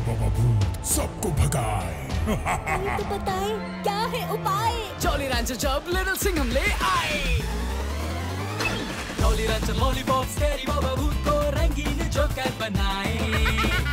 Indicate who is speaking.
Speaker 1: बाबा भूत सबको भगाए।
Speaker 2: तो बताए क्या है उपाय?
Speaker 3: जॉली रैंचर जब लिटिल सिंघम ले आए। जॉली रैंचर लॉलीपॉप स्कैरी बाबा भूत को रंगीन जोकर बनाए।